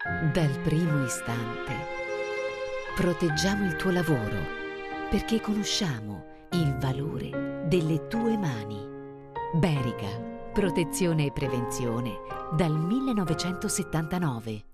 Dal primo istante proteggiamo il tuo lavoro perché conosciamo il valore delle tue mani. Berica, protezione e prevenzione dal 1979.